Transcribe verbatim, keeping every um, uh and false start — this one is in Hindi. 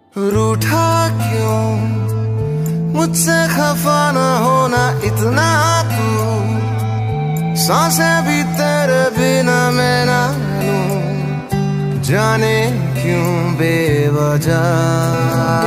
रूठा क्यों मुझसे खफा न होना इतना तू, सांसें भी तेरे बिना मैं ना लूं, जाने क्यों बेवजह।